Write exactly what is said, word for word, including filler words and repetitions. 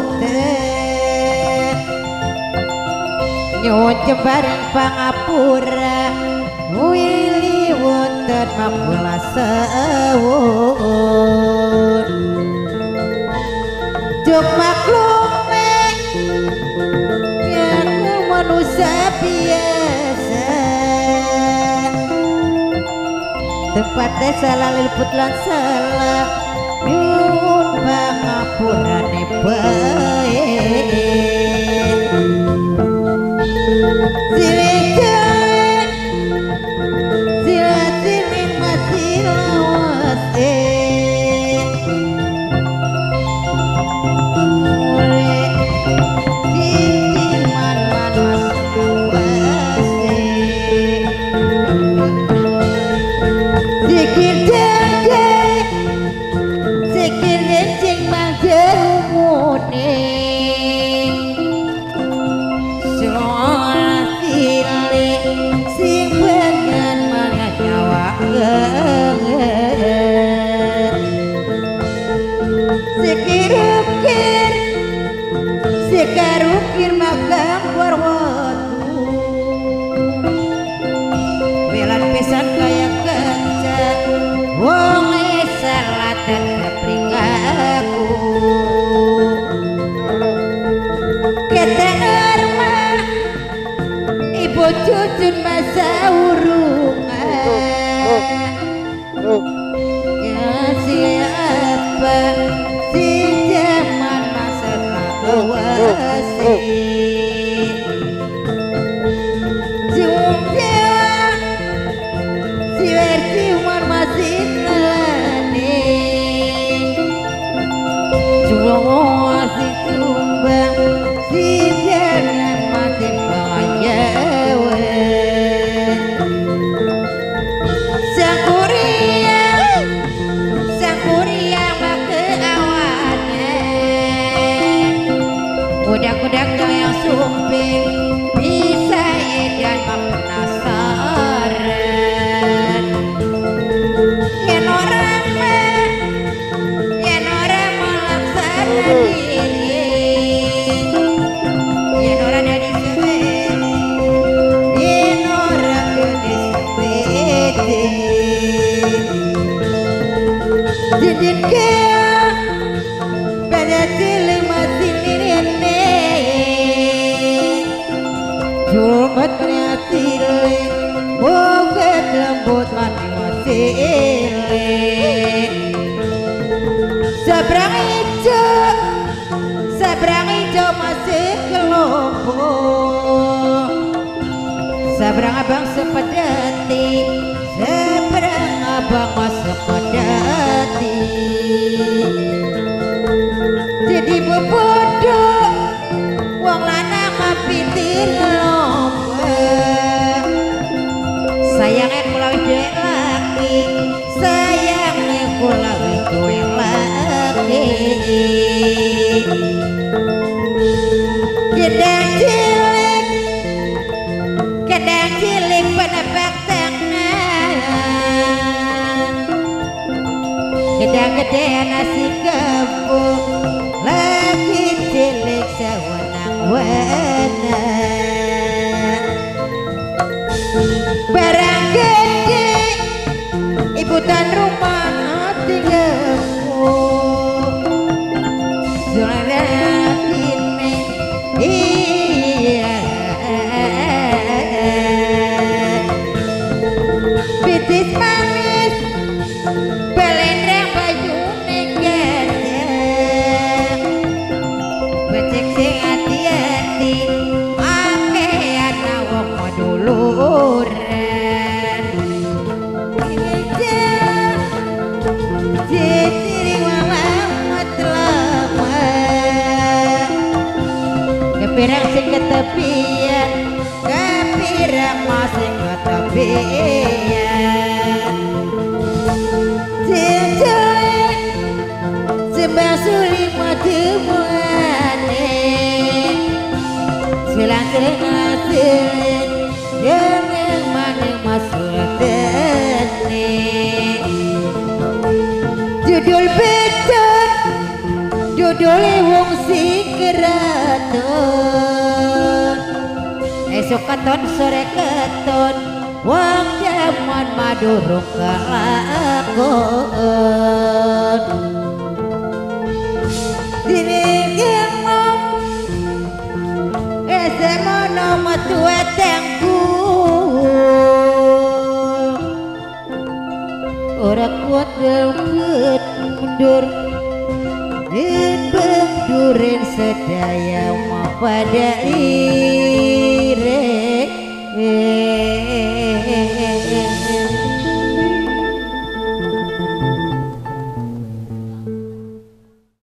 wonten nyuwun jembareng pangapura wili wonten mapula sewun juk maklume aku manusia biasa tempat desa laliput lan salah nyuwun pangapurane baik silekan sila siling masih lawas eh mulai sisiman manas lawas eh sikir jaga sikir rencing mang jerumune sing pengen mangan nyawa sikir ukir sikar ukir magang warwatu belan pisan kaya kaca wong salatan kaplingaku ketenger mah ibu cucun masa urungan kasih apa si zaman masa ngawasi cium cium si versi umar masih nelani cuma si tumbang si jangan mati bayawe Sangkuria Sangkuria make awane kudak-kudak yang sumping bisa edan penasaran yen orang mah yen orang melaksana diri yen orang dari sepeda yen orang dari sepeda Jin kaya pada cilik masih lirene Jumat nyatilik boget lembut mati masilik Seberang hijau Seberang hijau masih kelompok Seberang abang sepedati Seberang abang masuk pedati jadi bebodoh wong lanang mapitir lomba sayangnya kulawi duwe laki sayangnya kulawi duwe laki gedang cilik gedang cilik penebak gedang-gedang nasi kembung lagi cilik sewenang-wenang barang gede ibu tan rumah tinggalku zoratin iya bitis manis belendreng baju negedeng becek sing hati-hati pakaian wong maduluran kijang ciri walamat lama kepirang sing ketepian kepirang masing ketepian cincin sembah suling mademuane silang-siling asiling dengan maning masultane judul beton judul wong sing esok keton sore keton wong jaman madurung kelakon diringing mong esemono metu etengku ora kuat deket mundur in bengdurin sedaya mapadai